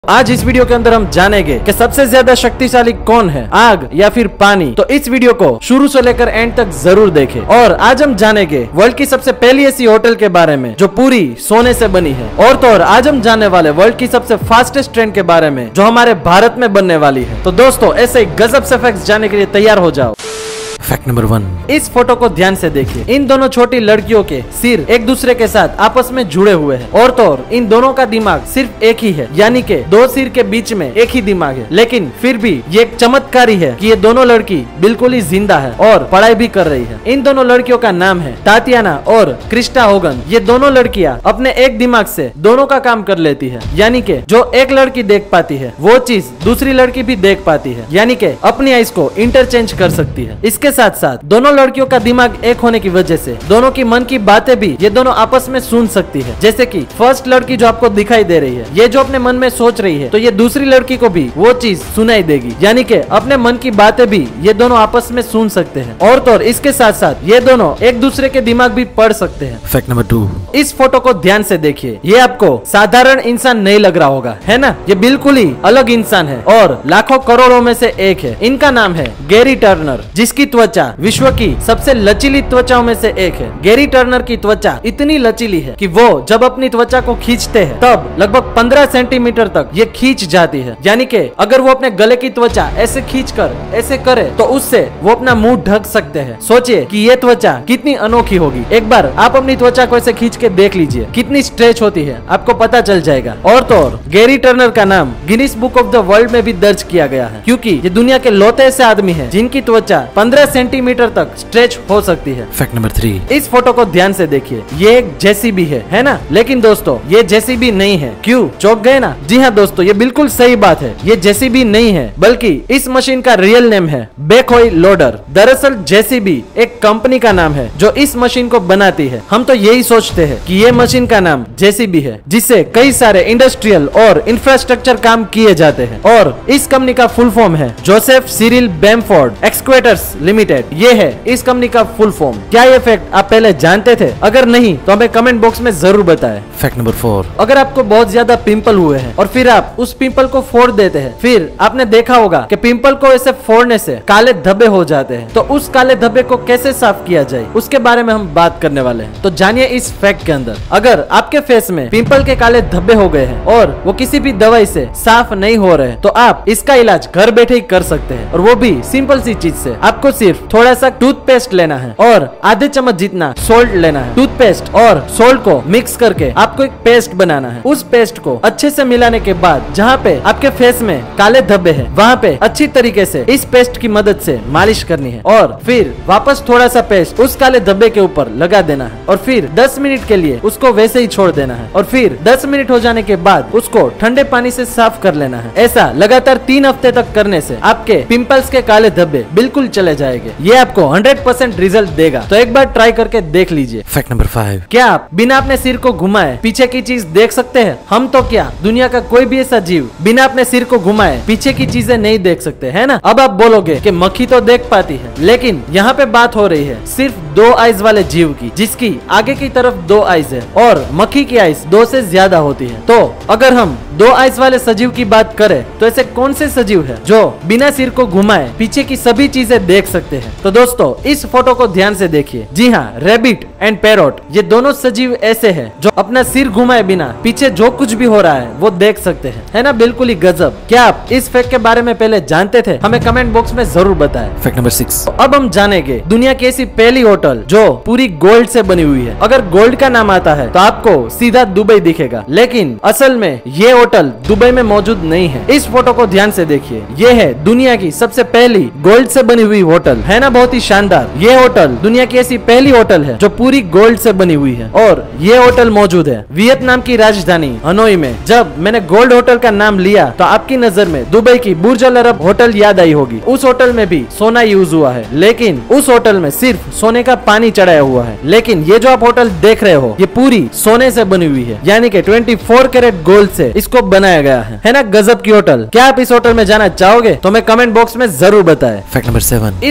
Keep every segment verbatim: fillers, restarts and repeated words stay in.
आज इस वीडियो के अंदर हम जानेंगे कि सबसे ज्यादा शक्तिशाली कौन है, आग या फिर पानी। तो इस वीडियो को शुरू से लेकर एंड तक जरूर देखें। और आज हम जानेंगे वर्ल्ड की सबसे पहली ऐसी होटल के बारे में जो पूरी सोने से बनी है। और तो और आज हम जानने वाले वर्ल्ड की सबसे फास्टेस्ट ट्रेन के बारे में जो हमारे भारत में बनने वाली है। तो दोस्तों ऐसे ही गजब से फैक्ट्स जानने के लिए तैयार हो जाओ। फैक्ट नंबर वन, इस फोटो को ध्यान से देखिए। इन दोनों छोटी लड़कियों के सिर एक दूसरे के साथ आपस में जुड़े हुए हैं। और तो और इन दोनों का दिमाग सिर्फ एक ही है, यानी कि दो सिर के बीच में एक ही दिमाग है। लेकिन फिर भी ये एक चमत्कारी है कि ये दोनों लड़की बिल्कुल ही जिंदा है और पढ़ाई भी कर रही है। इन दोनों लड़कियों का नाम है तातियाना और क्रिस्टा होगन। ये दोनों लड़कियां अपने एक दिमाग से दोनों का काम कर लेती है, यानी कि जो एक लड़की देख पाती है वो चीज दूसरी लड़की भी देख पाती है, यानी कि अपनी आइज को इंटरचेंज कर सकती है। इसके साथ साथ दोनों लड़कियों का दिमाग एक होने की वजह से दोनों की मन की बातें भी ये दोनों आपस में सुन सकती है। जैसे कि फर्स्ट लड़की जो आपको दिखाई दे रही है, ये जो अपने मन में सोच रही है तो ये दूसरी लड़की को भी वो चीज सुनाई देगी, यानी कि अपने मन की बातें भी ये दोनों आपस में सुन सकते हैं। और तो और इसके साथ साथ ये दोनों एक दूसरे के दिमाग भी पढ़ सकते हैं। फैक्ट नंबर टू, इस फोटो को ध्यान से देखिए। ये आपको साधारण इंसान नहीं लग रहा होगा, है ना? ये बिल्कुल ही अलग इंसान है और लाखों करोड़ों में से एक है। इनका नाम है गैरी टर्नर, जिसकी त्वचा विश्व की सबसे लचीली त्वचाओं में से एक है। गैरी टर्नर की त्वचा इतनी लचीली है कि वो जब अपनी त्वचा को खींचते हैं तब लगभग पंद्रह सेंटीमीटर तक ये खींच जाती है, यानी कि अगर वो अपने गले की त्वचा ऐसे खींचकर ऐसे करे तो उससे वो अपना मुंह ढक सकते हैं। सोचिए कि ये त्वचा कितनी अनोखी होगी। एक बार आप अपनी त्वचा को ऐसे खींच के देख लीजिए कितनी स्ट्रेच होती है, आपको पता चल जाएगा। और तो और गैरी टर्नर का नाम Guinness book of the world में भी दर्ज किया गया है, क्योंकि ये दुनिया के लौते ऐसे आदमी है जिनकी त्वचा पंद्रह सेंटीमीटर तक स्ट्रेच हो सकती है। फैक्ट नंबर थ्री, इस फोटो को ध्यान से देखिए। ये एक जेसीबी है, है ना? लेकिन दोस्तों ये जेसीबी नहीं है। क्यों चौंक गए ना? जी हाँ दोस्तों, ये बिल्कुल सही बात है। ये जेसीबी नहीं है, बल्कि इस मशीन का रियल नेम है बैकहोई लोडर। दरअसल जेसीबी एक कंपनी का नाम है जो इस मशीन को बनाती है। हम तो यही सोचते हैं कि ये मशीन का नाम जेसीबी है, जिससे कई सारे इंडस्ट्रियल और इंफ्रास्ट्रक्चर काम किए जाते हैं। और इस कंपनी का फुल फॉर्म है Joseph Cyril Bamford excavators limited. ये है इस कंपनी का फुल फॉर्म। क्या ये फैक्ट आप पहले जानते थे? अगर नहीं तो हमें कमेंट बॉक्स में जरूर बताएं। फैक्ट नंबर फोर, अगर आपको बहुत ज्यादा पिंपल हुए हैं और फिर आप उस पिंपल को फोड़ देते हैं, फिर आपने देखा होगा कि पिंपल को ऐसे फोड़ने से काले धब्बे हो जाते हैं। तो उस काले धब्बे को कैसे साफ किया जाए उसके बारे में हम बात करने वाले हैं। तो जानिए इस फैक्ट के अंदर। अगर आपके फेस में पिंपल के काले धब्बे हो गए हैं और वो किसी भी दवाई से साफ नहीं हो रहे तो आप इसका इलाज घर बैठे ही कर सकते हैं, और वो भी सिंपल सी चीज से। आपको सिर्फ थोड़ा सा टूथपेस्ट लेना है और आधे चम्मच जितना सोल्ट लेना है। टूथपेस्ट और सोल्ट को मिक्स करके आपको एक पेस्ट बनाना है। उस पेस्ट को अच्छे से मिलाने के बाद जहाँ पे आपके फेस में काले धब्बे हैं वहाँ पे अच्छी तरीके से इस पेस्ट की मदद से मालिश करनी है, और फिर वापस थोड़ा सा पेस्ट उस काले धब्बे के ऊपर लगा देना है, और फिर दस मिनट के लिए उसको वैसे ही छोड़ देना है। और फिर दस मिनट हो जाने के बाद उसको ठंडे पानी से साफ कर लेना है। ऐसा लगातार तीन हफ्ते तक करने से आपके पिंपल्स के काले धब्बे बिल्कुल चले जाएंगे। ये आपको हंड्रेड परसेंट रिजल्ट देगा, तो एक बार ट्राई करके देख लीजिए। फैक्ट नंबर फाइव, क्या आप बिना अपने सिर को घुमाए पीछे की चीज देख सकते हैं? हम तो क्या, दुनिया का कोई भी ऐसा जीव बिना अपने सिर को घुमाए पीछे की चीजें नहीं देख सकते, है ना? अब आप बोलोगे कि मक्खी तो देख पाती है, लेकिन यहाँ पे बात हो रही है सिर्फ दो आइज वाले जीव की, जिसकी आगे की तरफ दो आइज है और मक्खी की आइज दो से ज्यादा होती है। तो अगर हम दो आइज वाले सजीव की बात करें तो ऐसे कौन से सजीव है जो बिना सिर को घुमाए पीछे की सभी चीजें देख सकते हैं? तो दोस्तों इस फोटो को ध्यान से देखिए। जी हाँ, रैबिट एंड पैरोट, ये दोनों सजीव ऐसे हैं जो अपना सिर घुमाए बिना पीछे जो कुछ भी हो रहा है वो देख सकते हैं, है ना? बिल्कुल ही गजब। क्या आप इस फैक्ट के बारे में पहले जानते थे? हमें कमेंट बॉक्स में जरूर बताएं। फैक्ट नंबर सिक्स, तो अब हम जानेंगे दुनिया की ऐसी पहली होटल जो पूरी गोल्ड से बनी हुई है। अगर गोल्ड का नाम आता है तो आपको सीधा दुबई दिखेगा, लेकिन असल में ये होटल दुबई में मौजूद नहीं है। इस फोटो को ध्यान से देखिए। ये है दुनिया की सबसे पहली गोल्ड से बनी हुई होटल, है ना? बहुत ही शानदार। ये होटल दुनिया की ऐसी पहली होटल है जो पूरी गोल्ड से बनी हुई है, और ये होटल मौजूद है वियतनाम की राजधानी हनोई में। जब मैंने गोल्ड होटल का नाम लिया तो आपकी नजर में दुबई की बुर्ज अल अरब होटल याद आई होगी। उस होटल में भी सोना यूज हुआ है, लेकिन उस होटल में सिर्फ सोने का पानी चढ़ाया हुआ है। लेकिन ये जो आप होटल देख रहे हो ये पूरी सोने से बनी हुई है, यानी कि चौबीस कैरेट गोल्ड से इसको बनाया गया है, है ना? गजब की होटल। क्या आप इस होटल में जाना चाहोगे? तो मैं कमेंट बॉक्स में जरूर बताएं। फैक्ट नंबर सेवन, इस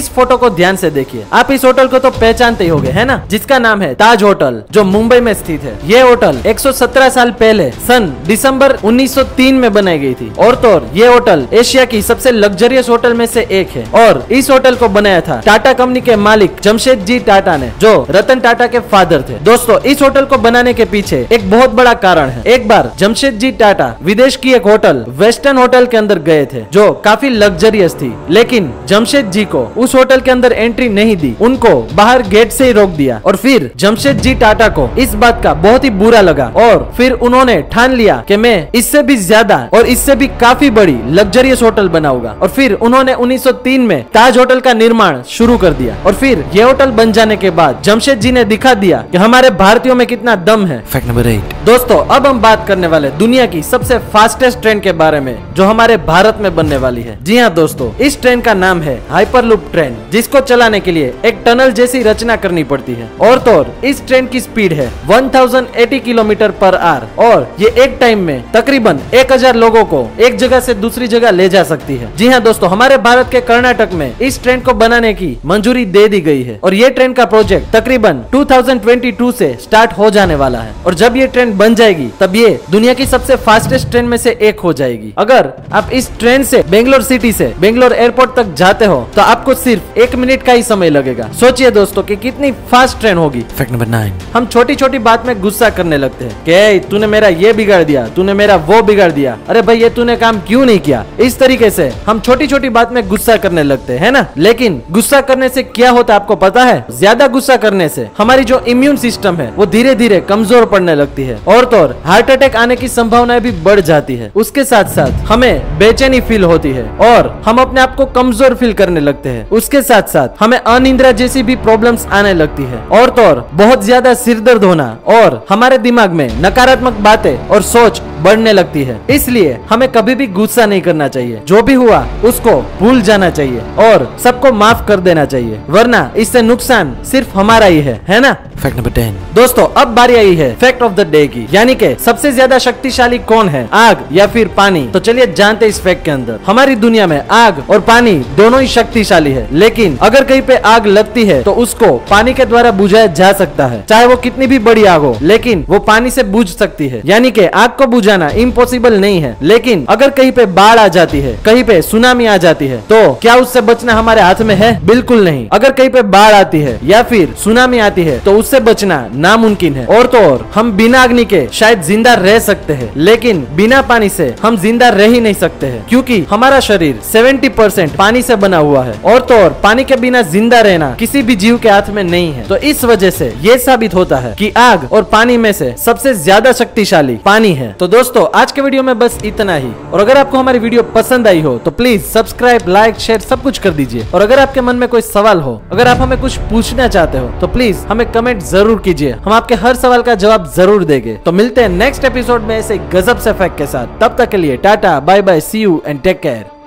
फोटो को ध्यान से देखिए। आप इस होटल को तो पहचानते ही होंगे, है ना, जिसका नाम है ताज होटल, जो मुंबई में स्थित है। ये होटल एक सौ सत्रह साल पहले सन दिसंबर उन्नीस सौ तीन में बनाई गई थी। और तो और ये होटल एशिया की सबसे लग्जरियस होटल में से एक है। और इस होटल को बनाया था टाटा कंपनी के मालिक जमशेदजी टाटा ने, जो रतन टाटा के फादर थे। दोस्तों, इस होटल को बनाने के पीछे एक बहुत बड़ा कारण है। एक बार जमशेदजी टाटा विदेश की एक होटल वेस्टर्न होटल के अंदर गए थे, जो काफी लग्जरियस थी, लेकिन जमशेद जी को उस होटल के अंदर एंट्री नहीं दी, उनको बाहर गेट से ही रोक दिया। और फिर जमशेदजी टाटा को इस बात का बहुत ही बुरा लगा और फिर उन्होंने ठान लिया कि मैं इससे भी ज्यादा और इससे भी काफी बड़ी लग्जरियस होटल बनाऊंगा। और फिर उन्होंने उन्नीस सौ तीन में ताज होटल का निर्माण शुरू कर दिया। और फिर यह होटल बन जाने के बाद जमशेद जी ने दिखा दिया कि हमारे भारतीयों में कितना दम है। Fact number eight. दोस्तों, अब हम बात करने वाले दुनिया की सबसे फास्टेस्ट ट्रेन के बारे में, जो हमारे भारत में बनने वाली है। जी हाँ दोस्तों, इस ट्रेन का नाम है हाइपरलूप ट्रेन, जिसको चलाने के लिए एक टनल जैसी रचना करनी पड़ती है। और तो और इस ट्रेन की स्पीड है एक हज़ार अस्सी किलोमीटर पर आवर और ये एक टाइम में तकरीबन एक हज़ार लोगों को एक जगह से दूसरी जगह ले जा सकती है। जी हाँ दोस्तों, हमारे भारत के कर्नाटक में इस ट्रेन को बनाने की मंजूरी दे दी गई है और ये ट्रेन का प्रोजेक्ट तकरीबन दो हज़ार बाईस से स्टार्ट हो जाने वाला है। और जब ये ट्रेन बन जाएगी तब ये दुनिया की सबसे फास्टेस्ट ट्रेन में से एक हो जाएगी। अगर आप इस ट्रेन से बेंगलोर सिटी से बेंगलोर एयरपोर्ट तक जाते हो तो आपको सिर्फ एक मिनट का ही समय लगेगा। सोचिए दोस्तों कि कितनी फास्ट ट्रेन होगी। Fact number nine. हम छोटी छोटी बात में गुस्सा करने लगते हैं कि तूने मेरा ये बिगाड़ दिया, तूने मेरा वो बिगाड़ दिया, अरे भाई ये तूने काम क्यों नहीं किया। इस तरीके से हम छोटी छोटी बात में गुस्सा करने लगते हैं ना। लेकिन गुस्सा करने से क्या होता है आपको पता है? ज्यादा गुस्सा करने से हमारी जो इम्यून सिस्टम है वो धीरे धीरे कमजोर पड़ने लगती है और तो और हार्ट अटैक आने की संभावनाएं भी बढ़ जाती है। उसके साथ साथ हमें बेचैनी फील होती है और हम अपने आप को कमजोर फील करने लगते हैं। उसके साथ साथ हमें अनिद्रा जैसी भी प्रॉब्लम्स आने लगती है और तो और बहुत ज्यादा सिर दर्द होना और हमारे दिमाग में नकारात्मक बातें और सोच बढ़ने लगती है। इसलिए हमें कभी भी गुस्सा नहीं करना चाहिए। जो भी हुआ उसको भूल जाना चाहिए और सबको माफ कर देना चाहिए, वरना इससे नुकसान सिर्फ हमारा ही है, है ना। Fact number ten. दोस्तों, अब बारी आई है फैक्ट ऑफ द डे की, यानी कि सबसे ज्यादा शक्तिशाली कौन है, आग या फिर पानी। तो चलिए जानते इस फैक्ट के अंदर। हमारी दुनिया में आग और पानी दोनों ही शक्तिशाली है, लेकिन अगर कहीं पे आग लगती है तो उसको पानी के द्वारा बुझाया जा सकता है, चाहे वो कितनी भी बड़ी आग हो, लेकिन वो पानी से बुझ सकती है। यानी कि आग को बुझाना इम्पॉसिबल नहीं है। लेकिन अगर कहीं पे बाढ़ आ जाती है, कहीं पे सुनामी आ जाती है, तो क्या उससे बचना हमारे हाथ में है? बिल्कुल नहीं। अगर कहीं पे बाढ़ आती है या फिर सुनामी आती है तो उससे बचना नामुमकिन है। और तो और हम बिना अग्नि के शायद जिंदा रह सकते हैं, लेकिन बिना पानी से हम जिंदा रह ही नहीं सकते हैं, क्योंकि हमारा शरीर सत्तर परसेंट पानी से बना हुआ है। और तो और पानी के बिना जिंदा रहना किसी भी जीव के हाथ में नहीं है। तो इस वजह से ये साबित होता है कि आग और पानी में से सबसे ज्यादा शक्तिशाली पानी है। तो दोस्तों, आज के वीडियो में बस इतना ही। और अगर आपको हमारी वीडियो पसंद आई हो तो प्लीज सब्सक्राइब, लाइक, शेयर सब कुछ कर दीजिए। और अगर आपके मन में कोई सवाल हो, अगर आप हमें कुछ पूछना चाहते हो तो प्लीज हमें कमेंट जरूर कीजिए, हम आपके हर सवाल का जवाब जरूर देंगे। तो मिलते हैं नेक्स्ट एपिसोड में ऐसे गजब से फैक्ट के साथ। तब तक के लिए tata, bye bye, see you and take care.